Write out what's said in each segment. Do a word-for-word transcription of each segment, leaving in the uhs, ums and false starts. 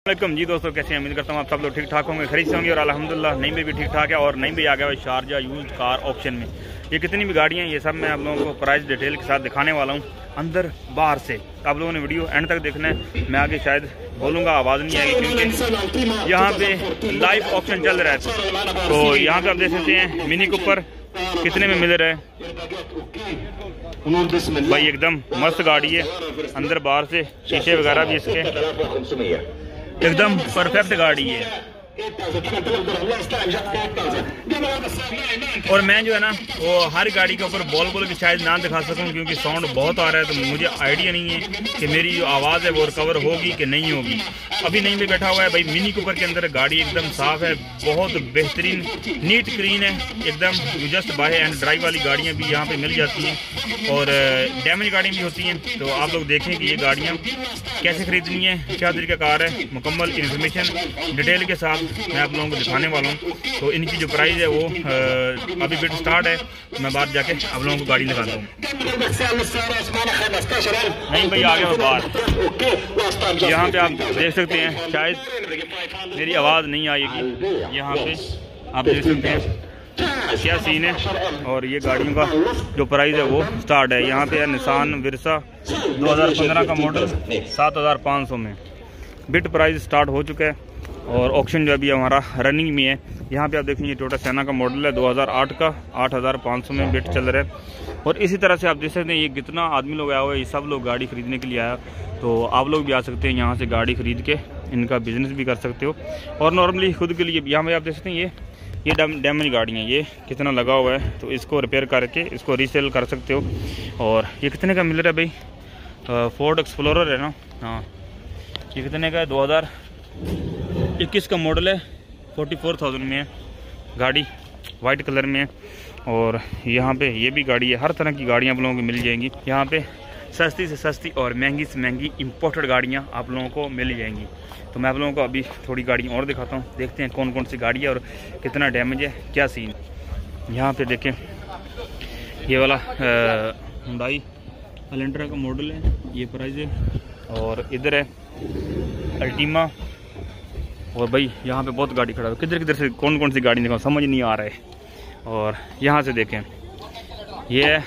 वालेकुम जी दोस्तों, कैसे हैं? उम्मीद करता हूँ आप सब लोग ठीक ठाक होंगे, खरीद से होंगे और अल्हम्दुलिल्लाह नहीं में भी ठीक ठाक है। और नहीं भी आ गया है शारजा यूज कार ऑप्शन में। ये कितनी भी गाड़ियाँ हैं ये सब मैं आप लोगों को प्राइस डिटेल के साथ दिखाने वाला हूँ, अंदर बाहर से। आप लोगों ने वीडियो एंड तक देखना है। मैं आगे शायद बोलूँगा आवाज़ नहीं आएगी क्योंकि यहाँ पे लाइव ऑप्शन चल रहा है। तो यहाँ पे आप देख सकते हैं मिनी कूपर कितने में मिल रहा है भाई। एकदम मस्त गाड़ी है, अंदर बाहर से शीशे वगैरह भी इसके एकदम परफेक्ट गाड़ी है। और मैं जो है ना वो हर गाड़ी के ऊपर बोल बोल के शायद ना दिखा सकूं क्योंकि साउंड बहुत आ रहा है, तो मुझे आइडिया नहीं है कि मेरी जो आवाज़ है वो रिकवर होगी कि नहीं होगी। अभी नहीं भी बैठा हुआ है भाई। मिनी कूपर के अंदर गाड़ी एकदम साफ़ है, बहुत बेहतरीन नीट क्लीन है एकदम। जस्ट बाय एंड ड्राइव वाली गाड़ियाँ भी यहाँ पे मिल जाती हैं और डैमेज गाड़ियाँ भी होती हैं। तो आप लोग देखें कि ये गाड़ियाँ कैसे खरीदनी है, क्या तरीक़ाकार है, मुकम्मल इन्फॉर्मेशन डिटेल के साथ मैं आप लोगों को दिखाने वाला हूँ। तो इनकी जो प्राइस है वो आ, अभी बिट स्टार्ट है। मैं बाहर जाके आप लोगों को गाड़ी दिखाता हूँ। नहीं भाई आ गया मैं बाहर। यहाँ पे आप देख सकते हैं, शायद मेरी आवाज़ नहीं आएगी। यहाँ पे आप देख सकते हैं क्या सीन है। और ये गाड़ियों का जो प्राइस है वो स्टार्ट है। यहाँ पे है निसान विरसा दो हज़ार पंद्रह का मॉडल सात हज़ार पाँच सौ में बिट प्राइस स्टार्ट हो चुका है। और ऑक्शन जो अभी हमारा रनिंग में है। यहाँ पे आप देखेंगे टोयोटा सेना का मॉडल है दो हज़ार आठ का आठ हज़ार पाँच सौ में बिट चल रहा है। और इसी तरह से आप देख सकते हैं ये कितना आदमी लोग आया हुआ है, ये सब लोग गाड़ी खरीदने के लिए आया। तो आप लोग भी आ सकते हैं यहाँ से गाड़ी खरीद के इनका बिजनेस भी कर सकते हो और नॉर्मली खुद के लिए भी। यहाँ पे आप देख सकते हैं ये ये डैमेज गाड़ियाँ, ये कितना लगा हुआ है, तो इसको रिपेयर करके इसको रीसेल कर सकते हो। और ये कितने का मिल रहा है भाई? फोर्ड एक्सप्लोरर है ना, हाँ ये कितने का है? दो हज़ार इक्कीस का मॉडल है, फोर्टी फोर थाउजेंड में है गाड़ी, वाइट कलर में है। और यहाँ पे ये भी गाड़ी है। हर तरह की गाड़ियाँ आप लोगों को मिल जाएंगी यहाँ पे, सस्ती से सस्ती और महंगी से महंगी इंपोर्टेड गाड़ियाँ आप लोगों को मिल जाएंगी। तो मैं आप लोगों को अभी थोड़ी गाड़ियाँ और दिखाता हूँ, देखते हैं कौन कौन सी गाड़ी है और कितना डैमेज है, क्या सीन। यहाँ पे देखें ये वाला हुंडई एलेंट्रा का मॉडल है, ये प्राइस है। और इधर है अल्टीमा। और भाई यहाँ पे बहुत गाड़ी खड़ा है, किधर किधर से कौन कौन सी गाड़ी दिखाऊं समझ नहीं आ रहा है। और यहाँ से देखें ये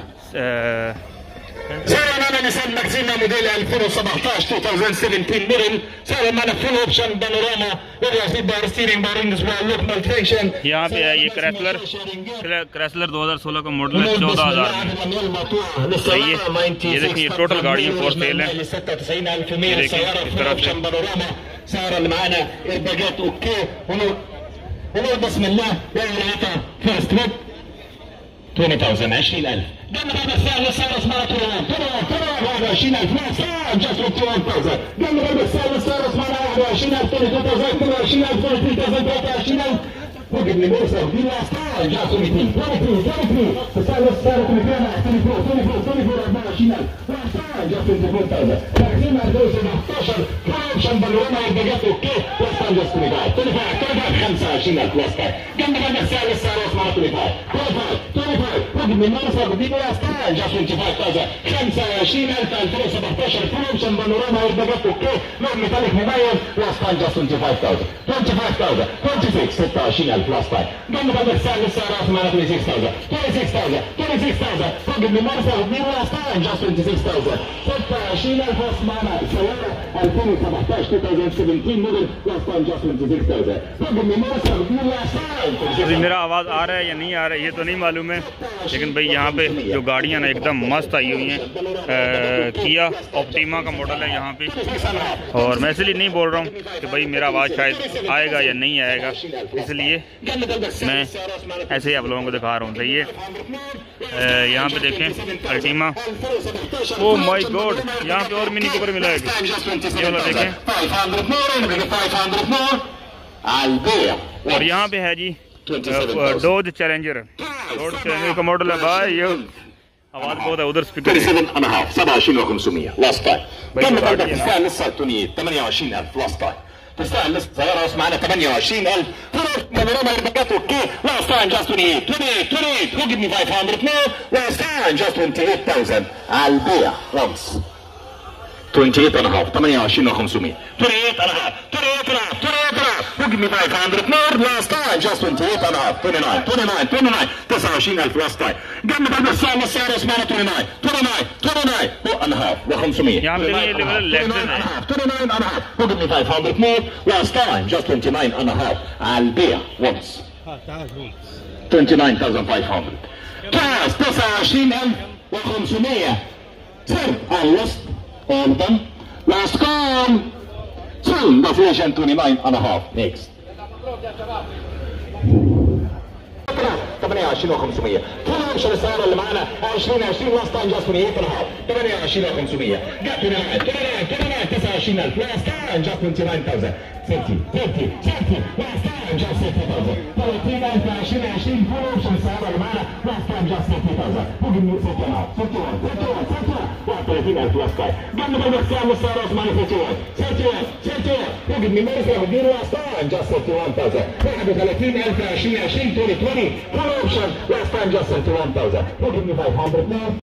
نيسان ماكسيما موديل ألفين وسبعطعش ألفين وسبعتاشر موديل. صار معنا فول اوبشن بانوراما ودي باور ستيرنج باورنجز واللوك مالتريشن. यहाँ पे है ये क्रेसलर क्रेसलर दो हज़ार सोलह का मॉडल है चौदह हज़ार में। सही है। ये देखिए टोटल गाड़ी फॉर सेल है। देखिए इस तरह से صار اللي معانا الباجات اوكي ونور ونور بسم الله والعطا فيرست تريب عشرين ألف عشرين ألف. قلنا هذا السعر صار اسمها ترى ترى ترى هذا عشرين ألف ما صار جاست عشرين ألف. قلنا هذا السعر صار اسمها واحد وعشرين ألف اثنين وعشرين ألف ثلاثة وعشرين ألف. وقت اللي بيوصل دي لا صار جاست مئتين ثلاثين ثلاثين صار صار مئتين عشرين أربعة وعشرين ألف صار جاست عشرين ألف. لكن ألفين وسبعطعش اوبشن بانوراما الباجات اوكي وصل جاست ميجاي تلفع تلفع خمسة وعشرين ألف وصل. قلنا هذا السعر صار اسمها تلفع تلفع تلفع وقت اللي بيوصل دي لا صار جاست خمسة وعشرين ألف ألفين وسبعطعش فول اوبشن بانوراما الباجات اوكي نوع ميتاليك مميز وصل جاست خمسة وعشرين ألف خمسة وعشرين ألف ستة وعشرين ألف plus five. قلنا هذا السعر السعر اسمها ستة وعشرين ألف ستة وعشرين ألف وقت اللي بيوصل دي لا صار جاست ستة وعشرين ألف اسمها سيارة ألفين وسبعطعش ألفين وسبعتاشر موديل وصل جاست ستة وعشرين ألف وقت اللي بيوصل دي لا صار. मेरा आवाज़ आ रहा है या नहीं आ रहा है ये तो नहीं मालूम है, लेकिन भाई यहाँ पे जो गाड़ियाँ ना एकदम मस्त आई हुई हैं। किया ऑप्टिमा का मॉडल है यहाँ पे। और मैं इसलिए नहीं बोल रहा हूँ कि भाई मेरा आवाज़ शायद आएगा या नहीं आएगा, इसलिए मैं ऐसे ही आप लोगों को दिखा रहा हूँ। सही है। यहाँ पे देखें अल्टीमा, ओ माय गॉड यहाँ पे और मिनी कूपर मिला है। ये वाला देखें। और यहाँ पे है जी डोज चैलेंजर डोज चैलेंजर का मॉडल है भाई। ये आवाज बहुत है उधर speaker سبعة وعشرين ألف وخمسمية لاست تايم. قلنا بدك السعر لسه التونية ثمانية وعشرين ألف لاست تايم. السعر لسه صغيرة بس معنا ثمانية وعشرين ألف. بانوراما الباكات اوكي لاست تايم جاست تونية تونية تونية who give me five hundred more لاست تايم جاست twenty-eight thousand على البيع once. twenty-eight and a half ثمانية وعشرين وخمسمية twenty-eight and a half give me five hundred more. Last time just twenty-eight and a half. twenty-nine, twenty-nine, twenty-nine. تسعة وعشرين ألف last time. قلنا بعد الساعة السعر اسمعنا twenty-nine, twenty-nine, twenty-nine and a half. وخمسمية. यहाँ पे ये level lecture है. twenty-nine and a half. Who give me five hundred more. Last time just twenty-nine and a half. البيع once. twenty-nine thousand five hundred. كاس تسعة وعشرين ألف وخمسمية. سر الوسط. All of them. Last call. Soon the inflation twenty-nine and a half. Next. ثمانية وعشرين وخمسمية. كل عشر السعر اللي معانا عشرين عشرين last time just twenty-eight and a half. ثمانية وعشرين وخمسمية. Got twenty-nine, twenty-nine, twenty-nine. تسعة وعشرين ألف last time just twenty-nine thousand. thirty, thirty, thirty. Last time just thirty thousand. ثلاثين ألف عشرين عشرين. كل عشر السعر اللي معانا last time just thirty thousand. Who give me thirty and a half? thirty-one, thirty-one, thirty-one. ثلاثين ألف last time. قلنا بدك سعر السعر اسمعني thirty-one, thirty-one, thirty-one. Who give me more سعر دي last time just thirty-one thousand. واحد وثلاثين ألف عشرين عشرين twenty twenty. Full option last time just thirty-one thousand. Who give me five hundred now?